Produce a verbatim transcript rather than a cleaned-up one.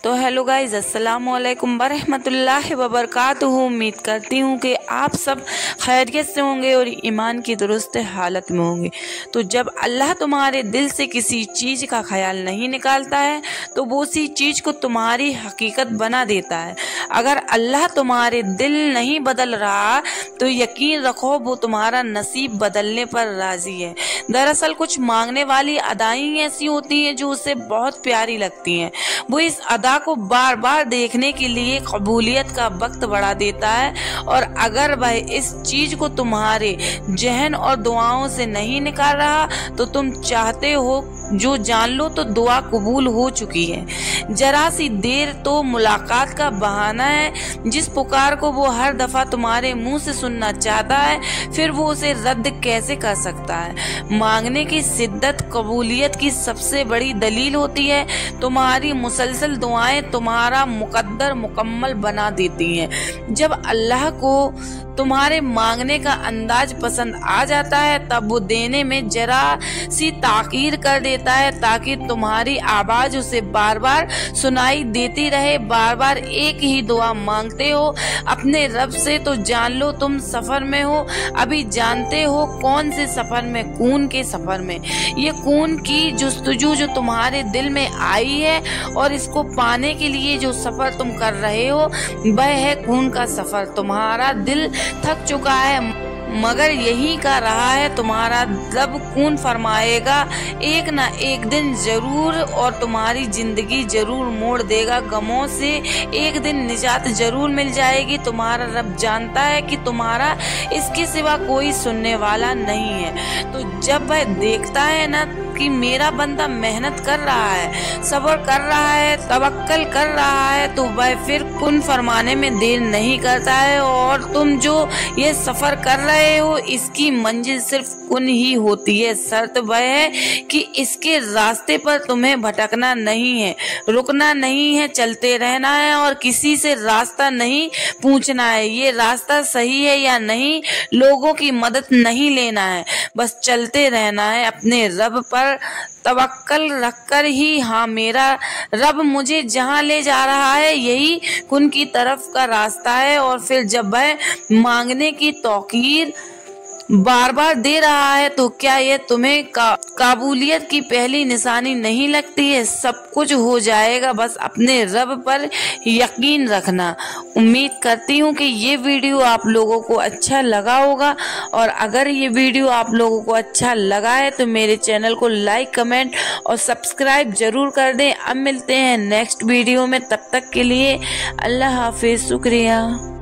तो hello guys, अस्सलाम वालेकुम वरहमतुल्लाहि वबरकातुहू। उम्मीद करती हूँ कि आप सब खैरियत से होंगे और ईमान की दुरुस्त हालत में होंगे। तो जब अल्लाह तुम्हारे दिल से किसी चीज़ का ख्याल नहीं निकालता है तो वो उसी चीज़ को तुम्हारी हकीकत बना देता है। अगर अल्लाह तुम्हारे दिल नहीं बदल रहा तो यकीन रखो वो तुम्हारा नसीब बदलने पर राज़ी है। दरअसल कुछ मांगने वाली अदाएं ऐसी होती हैं जो उसे बहुत प्यारी लगती हैं। वो इस अदा को बार बार देखने के लिए कबूलियत का वक्त बढ़ा देता है, और अगर वह इस चीज को तुम्हारे जहन और दुआओं से नहीं निकाल रहा तो तुम चाहते हो जो जान लो तो दुआ कबूल हो चुकी है। जरा सी देर तो मुलाकात का बहाना है। जिस पुकार को वो हर दफा तुम्हारे मुंह से सुनना चाहता है, फिर वो उसे रद्द कैसे कर सकता है। मांगने की शिद्दत कबूलियत की सबसे बड़ी दलील होती है। तुम्हारी मुसलसल दुआएं तुम्हारा मुकद्दर मुकम्मल बना देती हैं। जब अल्लाह को तुम्हारे मांगने का अंदाज पसंद आ जाता है तब वो देने में जरा सी ताकीर कर देता है, ताकि तुम्हारी आवाज उसे बार बार सुनाई देती रहे। बार बार एक ही दुआ मांगते हो अपने रब से तो जान लो तुम सफर में हो। अभी जानते हो कौन से सफर में? खून के सफर में। ये खून की जुस्तजू जो तुम्हारे दिल में आई है और इसको पाने के लिए जो सफर तुम कर रहे हो वह है खून का सफर। तुम्हारा दिल थक चुका है मगर यही का रहा है तुम्हारा रब खून फरमाएगा एक ना एक दिन जरूर, और तुम्हारी जिंदगी जरूर मोड़ देगा। गमों से एक दिन निजात जरूर मिल जाएगी। तुम्हारा रब जानता है कि तुम्हारा इसके सिवा कोई सुनने वाला नहीं है। तो जब वह देखता है ना कि मेरा बंदा मेहनत कर रहा है, सब्र कर रहा है, तवक्कल कर रहा है, तो वह फिर कुन फरमाने में देर नहीं करता है। और तुम जो ये सफर कर रहे हो इसकी मंजिल सिर्फ कुन ही होती है। शर्त वह है कि इसके रास्ते पर तुम्हें भटकना नहीं है, रुकना नहीं है, चलते रहना है और किसी से रास्ता नहीं पूछना है ये रास्ता सही है या नहीं, लोगों की मदद नहीं लेना है, बस चलते रहना है अपने रब पर तवक्कल रखकर ही। हाँ, मेरा रब मुझे जहाँ ले जा रहा है यही कुन की तरफ का रास्ता है। और फिर जब वह मांगने की तौकीर बार बार दे रहा है तो क्या ये तुम्हें का, काबूलियत की पहली निशानी नहीं लगती है? सब कुछ हो जाएगा, बस अपने रब पर यकीन रखना। उम्मीद करती हूँ कि ये वीडियो आप लोगों को अच्छा लगा होगा, और अगर ये वीडियो आप लोगों को अच्छा लगा है तो मेरे चैनल को लाइक, कमेंट और सब्सक्राइब जरूर कर दें। अब मिलते हैं नेक्स्ट वीडियो में, तब तक के लिए अल्लाह हाफिज, शुक्रिया।